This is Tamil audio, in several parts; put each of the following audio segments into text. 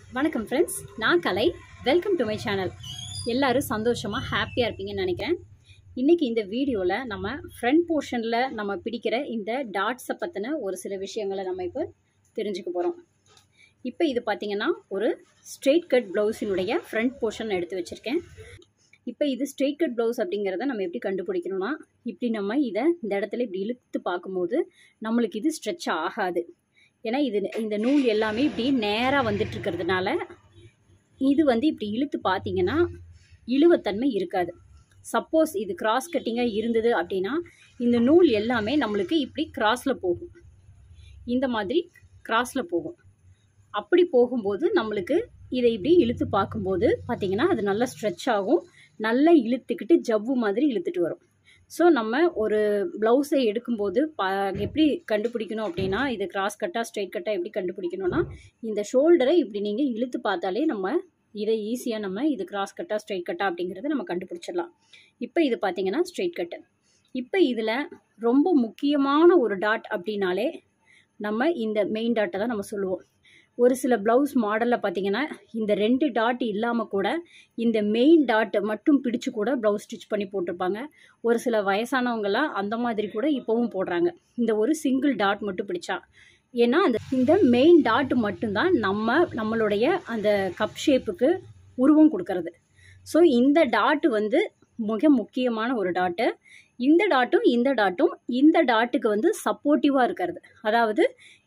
வணக்கம் ஃப்ரெண்ட்ஸ், நான் Kalai. Welcome to my channel. எல்லாரும் சந்தோஷமாக ஹாப்பியாக இருப்பீங்கன்னு நினைக்கிறேன். இன்றைக்கி இந்த வீடியோவில் நம்ம ஃப்ரண்ட் போர்ஷனில் நம்ம பிடிக்கிற இந்த டாட்ஸை பற்றின ஒரு சில விஷயங்களை நம்ம இப்போ தெரிஞ்சுக்க போகிறோம். இப்போ இது பார்த்திங்கன்னா ஒரு ஸ்ட்ரெயிட் கட் ப்ளவுஸினுடைய ஃப்ரண்ட் போர்ஷன் எடுத்து வச்சுருக்கேன். இப்போ இது ஸ்ட்ரெயிட் கட் ப்ளவுஸ் அப்படிங்கிறத நம்ம எப்படி கண்டுபிடிக்கணும்னா, இப்படி நம்ம இதை இந்த இடத்துல இப்படி இழுத்து பார்க்கும்போது நம்மளுக்கு இது ஸ்ட்ரெச் ஆகாது. ஏன்னா இந்த நூல் எல்லாமே இப்படி நேராக வந்துட்டுருக்கிறதுனால இது இப்படி இழுத்து பார்த்தீங்கன்னா இழுவத்தன்மை இருக்காது. சப்போஸ் இது கிராஸ் கட்டிங்காக இருந்தது அப்படின்னா இந்த நூல் எல்லாமே நம்மளுக்கு இப்படி கிராஸில் போகும், இந்த மாதிரி கிராஸில் போகும். அப்படி போகும்போது நம்மளுக்கு இதை இப்படி இழுத்து பார்க்கும்போது பார்த்திங்கன்னா அது நல்லா ஸ்ட்ரெச் ஆகும், நல்லா இழுத்துக்கிட்டு ஜவ்வு மாதிரி இழுத்துட்டு வரும். ஸோ நம்ம ஒரு ப்ளவுஸை எடுக்கும்போது எப்படி கண்டுபிடிக்கணும் அப்படின்னா, இது கிராஸ் கட்டாக ஸ்ட்ரெயிட் கட்டாக எப்படி கண்டுபிடிக்கணும்னா, இந்த ஷோல்டரை இப்படி நீங்கள் இழுத்து பார்த்தாலே நம்ம இதை ஈஸியாக நம்ம இது கிராஸ் கட்டாக ஸ்ட்ரெயிட் கட்டாக அப்படிங்கிறத நம்ம கண்டுபிடிச்சிடலாம். இப்போ இது பார்த்திங்கன்னா ஸ்ட்ரெயிட் கட்டு. இப்போ இதில் ரொம்ப முக்கியமான ஒரு டாட் அப்படின்னாலே நம்ம இந்த மெயின் டாட்டை தான் நம்ம சொல்லுவோம். ஒரு சில ப்ளவுஸ் மாடலில் பார்த்திங்கன்னா இந்த 2 டாட் இல்லாமல் கூட இந்த மெயின் டாட் மட்டும் பிடிச்சு கூட ப்ளவுஸ் ஸ்டிச் பண்ணி போட்டிருப்பாங்க. ஒரு சில வயசானவங்களாம் அந்த மாதிரி கூட இப்போவும் போடுறாங்க, இந்த ஒரு சிங்கிள் டாட் மட்டும் பிடிச்சா. ஏன்னா இந்த மெயின் டாட் மட்டும்தான் நம்மளுடைய அந்த கப் ஷேப்புக்கு உருவம் கொடுக்கறது. ஸோ இந்த டாட்டு மிக முக்கியமான ஒரு டாட்டு. இந்த டாட்டும் இந்த டாட்டுக்கு சப்போர்ட்டிவாக இருக்கிறது. அதாவது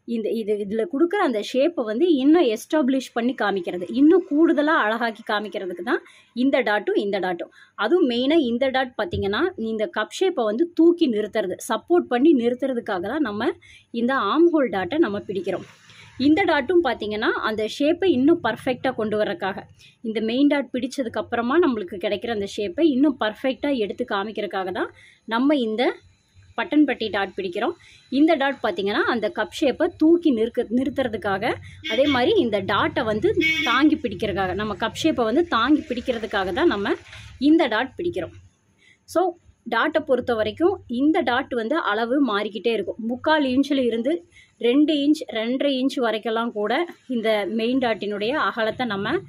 இதில் கொடுக்குற அந்த ஷேப்பை இன்னும் எஸ்டாப்ளிஷ் பண்ணி காமிக்கிறது, இன்னும் கூடுதலாக அழகாக்கி காமிக்கிறதுக்கு தான் இந்த டாட்டும். அதுவும் மெயினாக இந்த டாட் பார்த்திங்கன்னா இந்த கப் ஷேப்பை தூக்கி நிறுத்துறது, சப்போர்ட் பண்ணி நிறுத்துறதுக்காக தான் நம்ம இந்த ஆர்ம் ஹோல் டாட்டை நம்ம பிடிக்கிறோம். இந்த டாட்டும் பார்த்திங்கன்னா அந்த ஷேப்பை இன்னும் பர்ஃபெக்டாக கொண்டு வரக்காக, இந்த மெயின் டாட் பிடிச்சதுக்கப்புறமா நம்மளுக்கு கிடைக்கிற அந்த ஷேப்பை இன்னும் பர்ஃபெக்டாக எடுத்து காமிக்கிறதுக்காக தான் நம்ம இந்த பட்டன் பட்டி டாட் பிடிக்கிறோம். இந்த டாட் பார்த்திங்கன்னா அந்த கப் ஷேப்பை தூக்கி நிறுத்துறதுக்காக, அதே மாதிரி இந்த டாட்டை தாங்கி பிடிக்கிறதுக்காக, நம்ம கப் ஷேப்பை தாங்கி பிடிக்கிறதுக்காக தான் நம்ம இந்த டாட் பிடிக்கிறோம். ஸோ டாட்டை பொறுத்த வரைக்கும் இந்த டாட் அளவு மாறிக்கிட்டே இருக்கும். 3/4 இன்ச்சில் இருந்து 2 இன்ச் 2.5 இன்ச் வரைக்கெல்லாம் கூட இந்த மெயின் டாட்டினுடைய அகலத்தை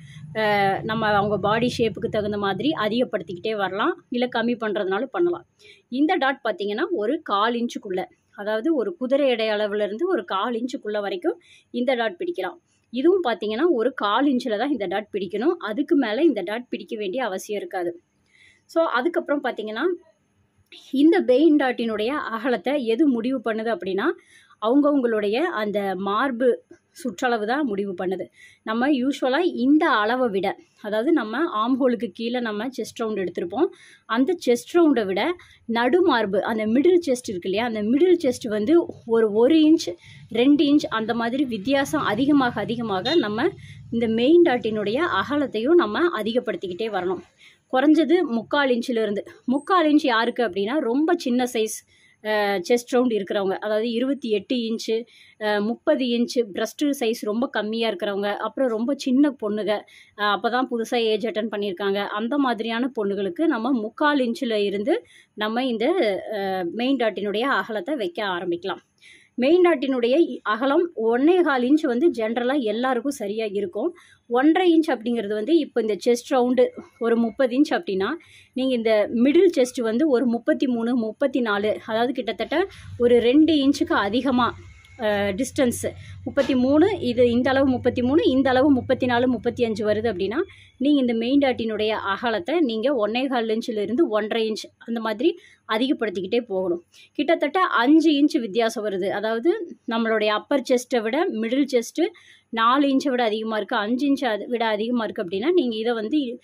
நம்ம அவங்க பாடி ஷேப்புக்கு தகுந்த மாதிரி அதிகப்படுத்திக்கிட்டே வரலாம், இல்லை கம்மி பண்ணுறதுனாலும் பண்ணலாம். இந்த டாட் பார்த்திங்கன்னா ஒரு 1/4 இன்ச்சுக்குள்ளே, அதாவது ஒரு குதிரை எடை அளவுலேருந்து ஒரு 1/4 இன்ச்சுக்குள்ளே வரைக்கும் இந்த டாட் பிடிக்கலாம். இதுவும் பார்த்திங்கன்னா ஒரு 1/4 இன்ச்சில் தான் இந்த டாட் பிடிக்கணும், அதுக்கு மேலே இந்த டாட் பிடிக்க வேண்டிய அவசியம் இருக்காது. ஸோ அதுக்கப்புறம் பார்த்திங்கன்னா இந்த மெயின் டாட்டினுடைய அகலத்தை எது முடிவு பண்ணுது அப்படின்னா, அவங்கவுங்களுடைய அந்த மார்பு சுற்றளவு தான் முடிவு பண்ணுது. நம்ம யூஸ்வலாக இந்த அளவை விட, அதாவது நம்ம ஆர்ம் ஹோலுக்கு கீழே நம்ம செஸ்ட் ரவுண்ட் எடுத்திருப்போம், அந்த செஸ்ட் ரவுண்டை விட நடு மார்பு அந்த மிடில் செஸ்ட் இருக்கு இல்லையா, அந்த மிடில் செஸ்ட் ஒரு 1 இன்ச் 2 இன்ச் அந்த மாதிரி வித்தியாசம் அதிகமாக நம்ம இந்த மெயின் டாட்டினுடைய அகலத்தையும் நம்ம அதிகப்படுத்திக்கிட்டே வரணும். குறைஞ்சது 3/4 இன்ச்சிலிருந்து 3/4 இன்ச் யாருக்கு அப்படின்னா ரொம்ப சின்ன சைஸ் செஸ்ட் ரவுண்ட் இருக்கிறவங்க, அதாவது 28 இன்ச்சு 30 இன்ச்சு பிரஸ்ட்டு சைஸ் ரொம்ப கம்மியாக இருக்கிறவங்க, அப்புறம் ரொம்ப சின்ன பொண்ணுங்க, அப்போ தான் புதுசாக ஏஜ் அட்டன் பண்ணியிருக்காங்க, அந்த மாதிரியான பொண்ணுகளுக்கு நம்ம 3/4 இன்ச்சில் இருந்து நம்ம இந்த மெயின் டாட்டினுடைய அகலத்தை வைக்க ஆரம்பிக்கலாம். மெயின் டாட்டினுடைய அகலம் 1.25 இன்ச் ஜென்ரலாக எல்லாருக்கும் சரியாக இருக்கும். 1.5 இன்ச் அப்படிங்கிறது இப்போ இந்த செஸ்ட் ரவுண்டு ஒரு 30 இன்ச் அப்படின்னா, நீங்கள் இந்த மிடில் செஸ்ட் ஒரு 33 34, அதாவது கிட்டத்தட்ட ஒரு 2 இன்ச்சுக்கு அதிகமாக டிஸ்டன்ஸு 33, இந்த அளவு 33, இந்த அளவு 34 35 வருது அப்படின்னா, நீங்கள் இந்த மெயின் டாட்டினுடைய அகலத்தை நீங்கள் 1.25 இன்ச்சிலிருந்து 1.5 இன்ச் அந்த மாதிரி அதிகப்படுத்திக்கிட்டே போகணும். கிட்டத்தட்ட 5 இன்ச் வித்தியாசம் வருது. அதாவது நம்மளுடைய அப்பர் செஸ்ட்டை விட மிடில் செஸ்ட்டு 4 இன்ச்சை விட அதிகமாக இருக்குது, 5 இன்ச்சை விட அதிகமாக இருக்குது அப்படின்னா, நீங்கள் இதை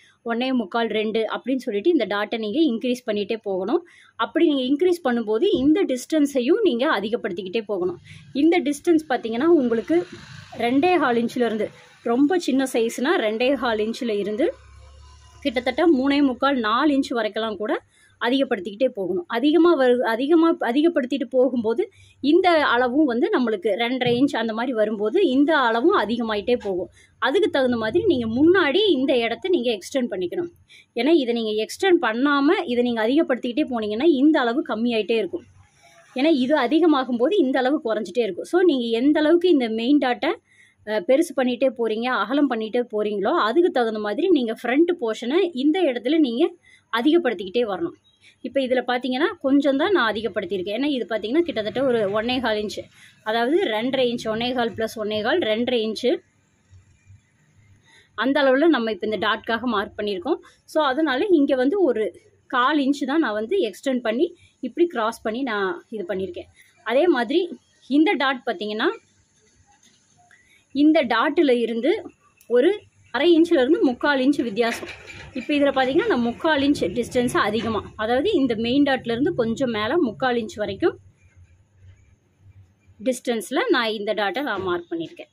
1.25 2 அப்படின்னு சொல்லிட்டு இந்த டாட்டை நீங்கள் இன்க்ரீஸ் பண்ணிகிட்டே போகணும். அப்படி நீங்கள் இன்க்ரீஸ் பண்ணும்போது இந்த டிஸ்டன்ஸையும் நீங்கள் அதிகப்படுத்திக்கிட்டே போகணும். இந்த டிஸ்டன்ஸ் பார்த்திங்கன்னா உங்களுக்கு 2.25 இன்ச்சிலேருந்து, ரொம்ப சின்ன சைஸ்னால் 2.25 இன்ச்சில் இருந்து கிட்டத்தட்ட 3.25 4 இன்ச் வரைக்கெல்லாம் கூட அதிகப்படுத்திக்கிட்டே போகணும். அதிகப்படுத்திட்டு போகும்போது இந்த அளவும் நம்மளுக்கு 2.5 இன்ச் அந்த மாதிரி வரும்போது இந்த அளவும் அதிகமாகிட்டே போகும். அதுக்கு தகுந்த மாதிரி நீங்கள் முன்னாடி இந்த இடத்த நீங்கள் எக்ஸ்டெண்ட் பண்ணிக்கணும். ஏன்னா இதை நீங்கள் எக்ஸ்டெண்ட் பண்ணாமல் இதை நீங்கள் அதிகப்படுத்திக்கிட்டே போனீங்கன்னா இந்த அளவு கம்மியாயிட்டே இருக்கும். ஏன்னா இது அதிகமாகும் போது இந்த அளவு குறைஞ்சிட்டே இருக்கும். ஸோ நீங்கள் எந்த அளவுக்கு இந்த மெயின் டாட்டை பெருசு பண்ணிகிட்டே போகிறீங்க, அகலம் பண்ணிகிட்டே போகிறீங்களோ அதுக்கு தகுந்த மாதிரி நீங்கள் ஃப்ரண்ட் போர்ஷனை இந்த இடத்துல நீங்கள் அதிகப்படுத்திக்கிட்டே வரணும். இப்போ இதில் பார்த்தீங்கன்னா கொஞ்சம் தான் நான் அதிகப்படுத்தியிருக்கேன். ஏன்னா இது பார்த்தீங்கன்னா கிட்டத்தட்ட ஒரு 1.25 இன்ச்சு, அதாவது 2.5 இன்ச், 1.25 + 1.25 2.5 இன்ச்சு அந்த அளவில் நம்ம இப்போ இந்த டாட்காக மார்க் பண்ணியிருக்கோம். ஸோ அதனால் இங்கே வந்து ஒரு 1/4 இன்ச்சு தான் நான் வந்து எக்ஸ்டெண்ட் பண்ணி இப்படி கிராஸ் பண்ணி நான் இது பண்ணியிருக்கேன். அதே மாதிரி இந்த டாட் பார்த்தீங்கன்னா இந்த டாட்டில் இருந்து ஒரு 1/2 இன்ச்சிலேருந்து 3/4 இன்ச்சு வித்தியாசம். இப்போ இதில் பார்த்தீங்கன்னா நான் 3/4 இன்ச் டிஸ்டன்ஸை அதிகமாக, அதாவது இந்த மெயின் டாட்லேருந்து கொஞ்சம் மேலே 3/4 இன்ச் வரைக்கும் டிஸ்டன்ஸில் நான் இந்த டாட்டை நான் மார்க் பண்ணியிருக்கேன்.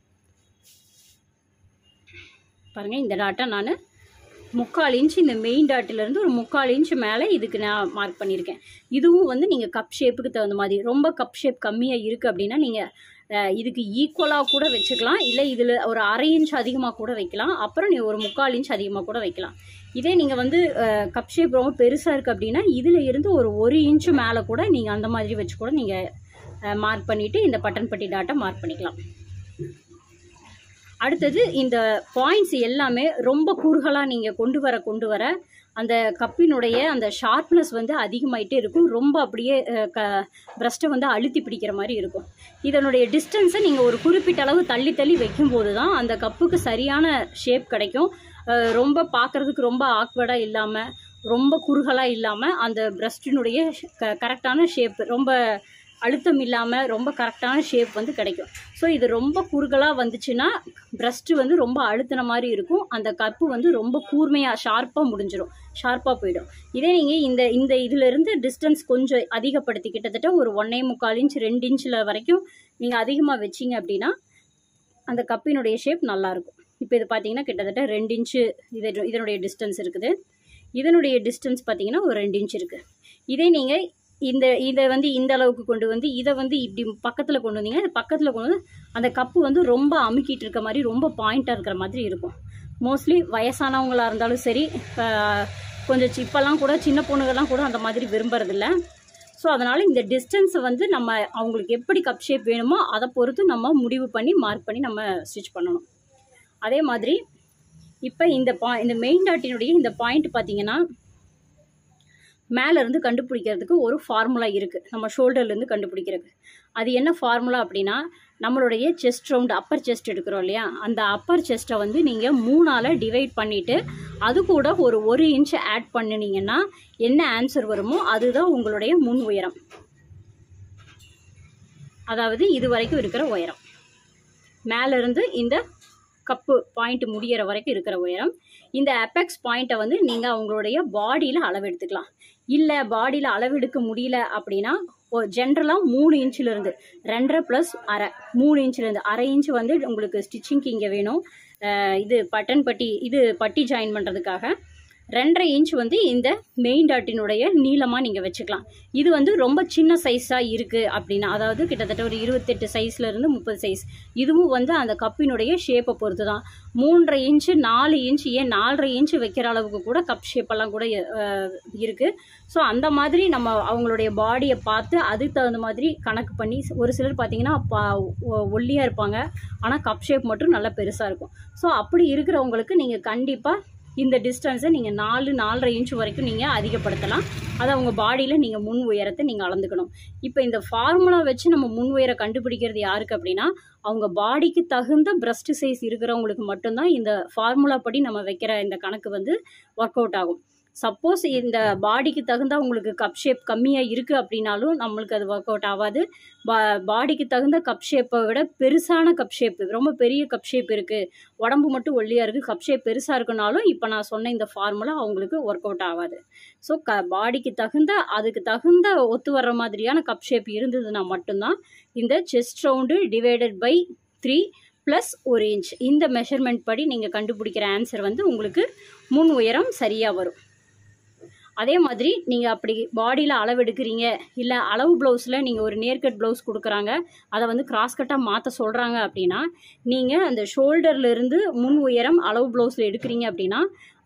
பாருங்கள், இந்த டாட்டை நான் 3/4 இன்ச் இந்த மெயின் டாட்டிலேருந்து ஒரு 3/4 இன்ச் மேலே இதுக்கு நான் மார்க் பண்ணியிருக்கேன். இதுவும் வந்து நீங்கள் கப் ஷேப்புக்கு தகுந்த மாதிரி, ரொம்ப கப் ஷேப் கம்மியாக இருக்குது அப்படின்னா நீங்கள் இதுக்கு ஈக்குவலாக கூட வச்சுக்கலாம், இல்லை இதில் ஒரு 1/2 இன்ச் அதிகமாக கூட வைக்கலாம், அப்புறம் நீங்கள் ஒரு 3/4 இன்ச் அதிகமாக கூட வைக்கலாம். இதே நீங்கள் வந்து கப் ஷேப் ரொம்ப பெருசாக இருக்குது அப்படின்னா இதில் இருந்து ஒரு 1 இன்ச்சு மேலே கூட நீங்கள் அந்த மாதிரி வச்சு கூட நீங்கள் மார்க் பண்ணிவிட்டு இந்த பட்டன் பட்டி டாட்டை மார்க் பண்ணிக்கலாம். அடுத்தது இந்த பாயிண்ட்ஸ் எல்லாமே ரொம்ப குறுகலாக நீங்கள் கொண்டு வர அந்த கப்பினுடைய அந்த ஷார்ப்னஸ் வந்து அதிகமாகிட்டே இருக்கும். ரொம்ப அப்படியே பிரஸ்ட்டை வந்து அழுத்தி பிடிக்கிற மாதிரி இருக்கும். இதனுடைய டிஸ்டன்ஸை நீங்கள் ஒரு குறிப்பிட்ட அளவு தள்ளி வைக்கும்போது தான் அந்த கப்புக்கு சரியான ஷேப் கிடைக்கும். ரொம்ப பார்க்குறதுக்கு ரொம்ப ஆக்வர்டாக இல்லாமல், ரொம்ப குறுகலாக இல்லாமல் அந்த பிரஸ்ட்டினுடைய கரெக்டான ஷேப், ரொம்ப அழுத்தம் இல்லாமல் ரொம்ப கரெக்டான ஷேப் வந்து கிடைக்கும். ஸோ இது ரொம்ப குறுகலாக வந்துச்சுன்னா பிரஸ்ட்டு வந்து ரொம்ப அழுத்தின மாதிரி இருக்கும், அந்த கப்பு வந்து ரொம்ப கூர்மையாக ஷார்ப்பாக முடிஞ்சிடும், ஷார்ப்பாக போயிடும். இதே நீங்கள் இந்த இதிலேருந்து டிஸ்டன்ஸ் கொஞ்சம் அதிகப்படுத்தி கிட்டத்தட்ட ஒரு 1.25 இன்ச் 2 இன்ச்சில் வரைக்கும் நீங்கள் அதிகமாக வச்சிங்க அப்படின்னா அந்த கப்பினுடைய ஷேப் நல்லாயிருக்கும். இப்போ இது பார்த்தீங்கன்னா கிட்டத்தட்ட 2 இன்ச்சு இதனுடைய டிஸ்டன்ஸ் இருக்குது. இதனுடைய டிஸ்டன்ஸ் பார்த்தீங்கன்னா ஒரு 2 இன்ச் இருக்குது. இதே நீங்கள் இதை வந்து இந்த அளவுக்கு கொண்டு வந்து இதை வந்து இப்படி பக்கத்தில் கொண்டு வந்தீங்கன்னா பக்கத்தில் கொண்டு வந்து அந்த கப்பு வந்து ரொம்ப அமுக்கிட்டு இருக்க மாதிரி, ரொம்ப பாயிண்ட்டாக இருக்கிற மாதிரி இருக்கும். மோஸ்ட்லி வயசானவங்களாக இருந்தாலும் சரி, கொஞ்சம் இப்போல்லாம் கூட சின்ன பொண்ணுகள்லாம் கூட அந்த மாதிரி விரும்புறதில்ல. ஸோ அதனால் இந்த டிஸ்டன்ஸை வந்து நம்ம அவங்களுக்கு எப்படி கப் ஷேப் வேணுமோ அதை பொறுத்து நம்ம முடிவு பண்ணி மார்க் பண்ணி நம்ம ஸ்டிச் பண்ணணும். அதே மாதிரி இப்போ இந்த மெயின் டாட்டினுடைய இந்த பாயிண்ட் பார்த்தீங்கன்னா மேலேருந்து கண்டுபிடிக்கிறதுக்கு ஒரு ஃபார்முலா இருக்குது, நம்ம ஷோல்டர்லேருந்து கண்டுபிடிக்கிறதுக்கு. அது என்ன ஃபார்முலா அப்படின்னா, நம்மளுடைய செஸ்ட் ரவுண்டு, அப்பர் செஸ்ட் எடுக்கிறோம் இல்லையா, அந்த அப்பர் செஸ்ட்டை வந்து நீங்கள் 3ஆல் டிவைட் பண்ணிவிட்டு அது கூட ஒரு 1 இன்ச் ஆட் பண்ணினீங்கன்னா என்ன ஆன்சர் வருமோ அதுதான் உங்களுடைய முன் உயரம், அதாவது இது வரைக்கும் இருக்கிற உயரம். மேலேருந்து இந்த கப்பு பாயிண்ட் முடிகிற வரைக்கும் இருக்கிற உயரம். இந்த அபெக்ஸ் பாயிண்ட்டை வந்து நீங்கள் அவங்களுடைய பாடியில் அளவெடுத்துக்கலாம். இல்லை பாடியில் அளவெடுக்க முடியல அப்படின்னா ஜென்ரலாக 3 இன்ச்சிலேருந்து 2.5 + 1/2 3 இன்ச்சிலேருந்து 1/2 இன்ச் வந்து உங்களுக்கு ஸ்டிச்சிங்க்கு இங்கே வேணும். இது பட்டி ஜாயின் பண்ணுறதுக்காக 2.5 இன்ச் வந்து இந்த மெயின் டாட்டினுடைய நீளமாக நீங்கள் வச்சுக்கலாம். இது வந்து ரொம்ப சின்ன சைஸாக இருக்குது அப்படின்னா, அதாவது கிட்டத்தட்ட ஒரு 28 சைஸ்லேருந்து 30 சைஸ், இதுவும் வந்து அந்த கப்பினுடைய ஷேப்பை பொறுத்து தான். 3.5 இன்ச்சு 4 இன்ச் ஏன் 4.5 இன்ச் வைக்கிற அளவுக்கு கூட கப் ஷேப்பெல்லாம் கூட இருக்குது. ஸோ அந்த மாதிரி நம்ம அவங்களுடைய பாடியை பார்த்து அதுக்கு தகுந்த மாதிரி கணக்கு பண்ணி, ஒரு சிலர் பார்த்தீங்கன்னா ஒல்லியாக இருப்பாங்க ஆனால் கப் ஷேப் மட்டும் நல்லா பெருசாக இருக்கும். ஸோ அப்படி இருக்கிறவங்களுக்கு நீங்கள் கண்டிப்பாக இந்த டிஸ்டன்ஸை நீங்கள் 4-4.5 இன்ச் வரைக்கும் நீங்கள் அதிகப்படுத்தலாம். அதை அவங்க பாடியில் நீங்கள் முன் உயரத்தை நீங்கள் அளந்துக்கணும். இப்போ இந்த ஃபார்முலா வச்சு நம்ம முன் உயரம் கண்டுபிடிக்கிறது யாருக்கு அப்படின்னா, அவங்க பாடிக்கு தகுந்த பிரஸ்ட் சைஸ் இருக்கிறவங்களுக்கு மட்டும்தான் இந்த ஃபார்முலா படி நம்ம வைக்கிற இந்த கணக்கு வந்து ஒர்க் அவுட் ஆகும். சப்போஸ் இந்த பாடிக்கு தகுந்த உங்களுக்கு கப் ஷேப் கம்மியாக இருக்குது அப்படின்னாலும் நம்மளுக்கு அது ஒர்க் அவுட் ஆகாது. பாடிக்கு தகுந்த கப் ஷேப்பை விட பெருசான கப் ஷேப்பு, ரொம்ப பெரிய கப் ஷேப் இருக்குது, உடம்பு மட்டும் ஒல்லியாக இருக்குது, கப் ஷேப் பெருசாக இருக்குனாலும் இப்போ நான் சொன்ன இந்த ஃபார்முலா அவங்களுக்கு ஒர்க் அவுட் ஆகாது. ஸோ பாடிக்கு தகுந்த அதுக்கு தகுந்த ஒத்து வர்ற மாதிரியான கப் ஷேப் இருந்ததுன்னா மட்டும்தான் இந்த chest round divided by 3 + 1 inch இந்த மெஷர்மெண்ட் படி நீங்கள் கண்டுபிடிக்கிற ஆன்சர் வந்து உங்களுக்கு முன் உயரம் சரியாக வரும். அதே மாதிரி நீங்கள் அப்படி பாடியில் அளவு எடுக்கிறீங்க, இல்லை அளவு ப்ளவுஸில் நீங்கள் ஒரு நேர்கட் ப்ளவுஸ் கொடுக்குறாங்க, அதை வந்து கிராஸ் கட்டாக மாற்ற சொல்கிறாங்க அப்படின்னா, நீங்கள் அந்த ஷோல்டர்லேருந்து முன் உயரம் அளவு ப்ளவுஸில் எடுக்கிறீங்க அப்படின்னா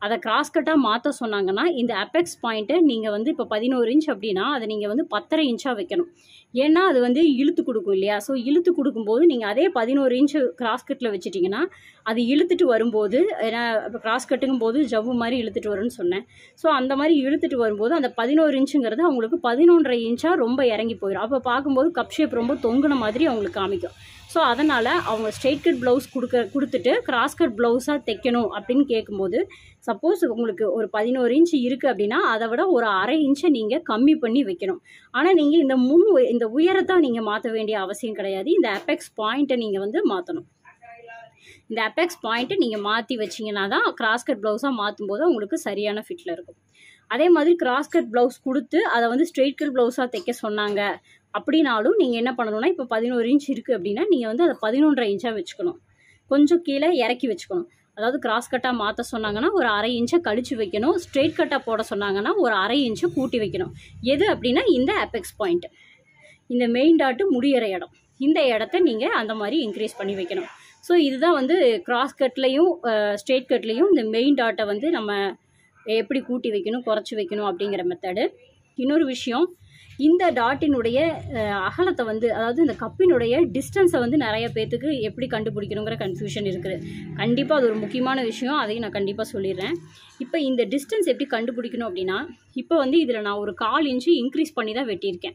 அதை கிராஸ் கட்டாக மாற்ற சொன்னாங்கன்னா இந்த அபெக்ஸ் பாயிண்ட்டை நீங்கள் வந்து இப்போ 11 இன்ச் அப்படின்னா அதை நீங்கள் வந்து 10.5 இன்ச்சாக வைக்கணும். ஏன்னா அது வந்து இழுத்து கொடுக்கும் இல்லையா? ஸோ இழுத்து கொடுக்கும்போது நீங்கள் அதே 11 இன்ச்சு கிராஸ் கட்டில் வச்சுட்டிங்கன்னா அது இழுத்துட்டு வரும்போது, ஏன்னா இப்போ கிராஸ் கட்டுங்கும் போது ஜவ்வு மாதிரி இழுத்துட்டு வரும்னு சொன்னேன். ஸோ அந்த மாதிரி இழுத்துட்டு வரும்போது அந்த 11 இன்ச்சுங்கிறது அவங்களுக்கு 11.5 இன்ச்சாக ரொம்ப இறங்கி போயிடும். அப்போ பார்க்கும்போது கப் ஷேப் ரொம்ப தொங்குன மாதிரி அவங்களுக்கு காமிக்கும். ஸோ அதனால் அவங்க ஸ்ட்ரெயிட் கட் ப்ளவுஸ் கொடுத்துட்டு கிராஸ் கட் ப்ளவுஸாக தைக்கணும் அப்படின்னு கேட்கும்போது, சப்போஸ் உங்களுக்கு ஒரு 11 இன்ச் இருக்குது அப்படின்னா அதை விட ஒரு 1/2 இன்ச்சை நீங்கள் கம்மி பண்ணி வைக்கணும். ஆனால் நீங்கள் இந்த உயரத்தை நீங்கள் மாற்ற வேண்டிய அவசியம் கிடையாது. இந்த அபெக்ஸ் பாயிண்ட்டை நீங்கள் வந்து மாற்றணும். இந்த அபெக்ஸ் பாயிண்ட்டை நீங்கள் மாற்றி வச்சிங்கன்னா தான் கிராஸ் கட் ப்ளவுஸாக மாற்றும் போது உங்களுக்கு சரியான ஃபிட்டில் இருக்கும். அதே மாதிரி கிராஸ் கட் ப்ளவுஸ் கொடுத்து அதை வந்து ஸ்ட்ரெயிட் கட் ப்ளவுஸாக தைக்க சொன்னாங்க அப்படின்னாலும் நீங்கள் என்ன பண்ணணும்னா, இப்போ 11 இன்ச் இருக்குது அப்படின்னா நீங்கள் வந்து அதை 11.5 இன்ச்சாக வச்சுக்கணும். கொஞ்சம் கீழே இறக்கி வச்சுக்கணும். அதாவது கிராஸ் கட்டாக மாற்ற சொன்னாங்கன்னா ஒரு 1/2 இன்ச்சை கழிச்சு வைக்கணும். ஸ்ட்ரெயிட் கட்டாக போட சொன்னாங்கன்னா ஒரு 1/2 இன்ச்சை கூட்டி வைக்கணும். எது அப்படின்னா இந்த அபெக்ஸ் பாயிண்ட், இந்த மெயின் டாட்டு முடியிற இடம், இந்த இடத்த நீங்கள் அந்த மாதிரி இன்க்ரீஸ் பண்ணி வைக்கணும். ஸோ இதுதான் வந்து கிராஸ் கட்லேயும் ஸ்ட்ரெயிட் கட்லேயும் இந்த மெயின் டாட்டை வந்து நம்ம எப்படி கூட்டி வைக்கணும், குறைச்சி வைக்கணும் அப்படிங்கிற மெத்தடு. இன்னொரு விஷயம், இந்த டாட்டினுடைய அகலத்தை வந்து, அதாவது இந்த கப்பினுடைய டிஸ்டன்ஸை வந்து நிறைய பேர்த்துக்கு எப்படி கண்டுபிடிக்கணுங்கிற கன்ஃபியூஷன் இருக்குது. கண்டிப்பாக அது ஒரு முக்கியமான விஷயம், அதையும் நான் கண்டிப்பாக சொல்லிடுறேன். இப்போ இந்த டிஸ்டன்ஸ் எப்படி கண்டுபிடிக்கணும் அப்படின்னா, இப்போ வந்து இதில் நான் ஒரு 1/4 இன்ச்சு இன்க்ரீஸ் பண்ணி தான் வெட்டியிருக்கேன்,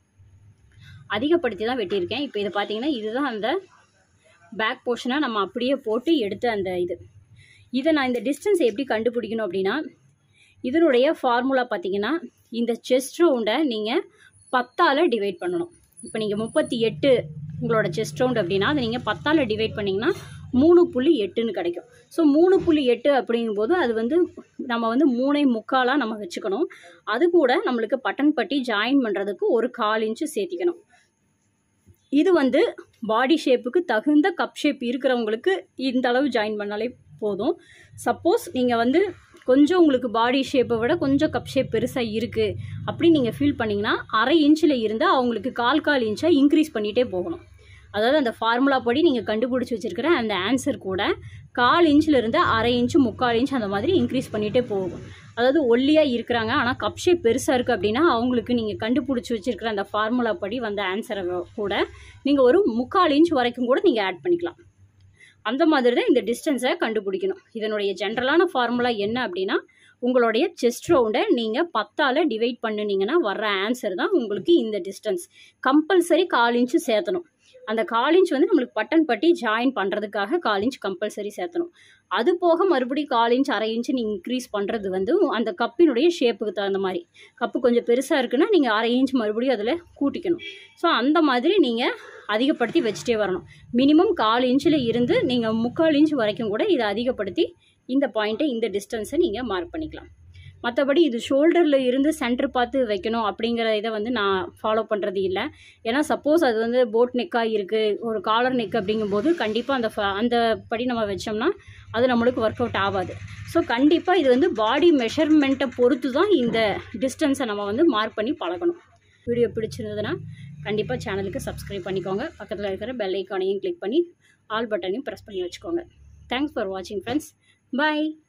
அதிகப்படுத்தி தான் வெட்டியிருக்கேன். இப்போ இதை பார்த்தீங்கன்னா இதுதான் அந்த பேக் போர்ஷனை நம்ம அப்படியே போட்டு எடுத்த அந்த இதை நான் இந்த டிஸ்டன்ஸை எப்படி கண்டுபிடிக்கணும் அப்படின்னா, இதனுடைய ஃபார்முலா பார்த்தீங்கன்னா இந்த செஸ்ட் ரவுண்டை நீங்கள் 10ஆல் டிவைட் பண்ணணும். இப்போ நீங்கள் 38 உங்களோட செஸ்ட் ரவுண்ட் அப்படின்னா அதை நீங்கள் 10ஆல் டிவைட் பண்ணிங்கன்னா 3.8ன்னு கிடைக்கும். ஸோ 3.8 அப்படிங்கும்போது அது வந்து நம்ம வந்து 3.25 நம்ம வச்சுக்கணும். அது கூட நம்மளுக்கு பட்டன் பட்டி ஜாயின் பண்ணுறதுக்கு ஒரு 1/4 இன்ச்சு சேர்த்திக்கணும். இது வந்து பாடி ஷேப்புக்கு தகுந்த கப் ஷேப் இருக்கிறவங்களுக்கு இந்த அளவு ஜாயின் பண்ணாலே போதும். சப்போஸ் நீங்கள் வந்து கொஞ்சம் உங்களுக்கு பாடி ஷேப்பை விட கொஞ்சம் கப் ஷேப் பெருசாக இருக்குது அப்படின்னு நீங்கள் ஃபீல் பண்ணிங்கன்னா 1/2 இன்ச்சில் இருந்தால் அவங்களுக்கு 1/4 இன்ச்சாக இன்க்ரீஸ் பண்ணிகிட்டே போகணும். அதாவது அந்த ஃபார்முலா படி நீங்கள் கண்டுபிடிச்சி வச்சுருக்கிற அந்த ஆன்சர் கூட 1/4 இன்ச்சில் இருந்து 1/2 இன்ச்சு 3/4 இன்ச் அந்த மாதிரி இன்க்ரீஸ் பண்ணிகிட்டே போகும். அதாவது ஒல்லியாக இருக்கிறாங்க ஆனால் கப் ஷேப் பெருசாக இருக்குது அப்படின்னா அவங்களுக்கு நீங்கள் கண்டுபிடிச்சி வச்சுருக்கிற அந்த ஃபார்முலா படி வந்த ஆன்சரை கூட நீங்கள் ஒரு 3/4 இன்ச் வரைக்கும் கூட நீங்கள் ஆட் பண்ணிக்கலாம். அந்த மாதிரி தான் இந்த டிஸ்டன்ஸை கண்டுபிடிக்கணும். இதனுடைய ஜென்ரலான ஃபார்முலா என்ன அப்படின்னா, உங்களுடைய செஸ்ட் ரவுண்டை நீங்கள் 10ஆல் டிவைட் பண்ணினீங்கன்னா வர்ற ஆன்சர் தான் உங்களுக்கு இந்த டிஸ்டன்ஸ். Compulsory 1/4 inch சேர்த்தணும். அந்த 1/4 இன்ச் வந்து நம்மளுக்கு பட்டன் பட்டி ஜாயின் பண்ணுறதுக்காக 1/4 இன்ச் கம்பல்சரி சேர்த்தணும். அது போக மறுபடியும் 1/4 இன்ச் 1/2 இன்ச்சு நீங்கள் இன்க்ரீஸ் பண்ணுறது வந்து அந்த கப்பினுடைய ஷேப்புக்கு தகுந்த மாதிரி. கப்பு கொஞ்சம் பெருசாக இருக்குன்னா நீங்கள் 1/2 இன்ச் மறுபடியும் அதில் கூட்டிக்கணும். ஸோ அந்த மாதிரி நீங்கள் அதிகப்படுத்தி வச்சுட்டே வரணும். மினிமம் 1/4 இன்ச்சில் இருந்து நீங்கள் 3/4 இன்ச் வரைக்கும் கூட இதை அதிகப்படுத்தி இந்த பாயிண்ட்டை, இந்த டிஸ்டன்ஸை நீங்கள் மார்க் பண்ணிக்கலாம். மற்றபடி இது ஷோல்டரில் இருந்து சென்டர் பார்த்து வைக்கணும் அப்படிங்கிற இதை வந்து நான் ஃபாலோ பண்ணுறது இல்லை. ஏன்னா சப்போஸ் அது வந்து போட் நெக்காக இருக்குது, ஒரு காலர் நெக் அப்படிங்கும்போது கண்டிப்பாக அந்த படி நம்ம வச்சோம்னா அது நம்மளுக்கு ஒர்க் அவுட் ஆகாது. ஸோ கண்டிப்பாக இது வந்து பாடி மெஷர்மெண்ட்டை பொறுத்து தான் இந்த டிஸ்டன்ஸை நம்ம வந்து மார்க் பண்ணி பழகணும். வீடியோ பிடிச்சிருந்ததுன்னா கண்டிப்பாக சேனலுக்கு சப்ஸ்கிரைப் பண்ணிக்கோங்க. பக்கத்தில் இருக்கிற பெல் ஐக்கானையும் கிளிக் பண்ணி ஆல் பட்டனையும் ப்ரெஸ் பண்ணி வச்சுக்கோங்க. தேங்க்ஸ் ஃபார் வாட்சிங் ஃப்ரெண்ட்ஸ். பாய்.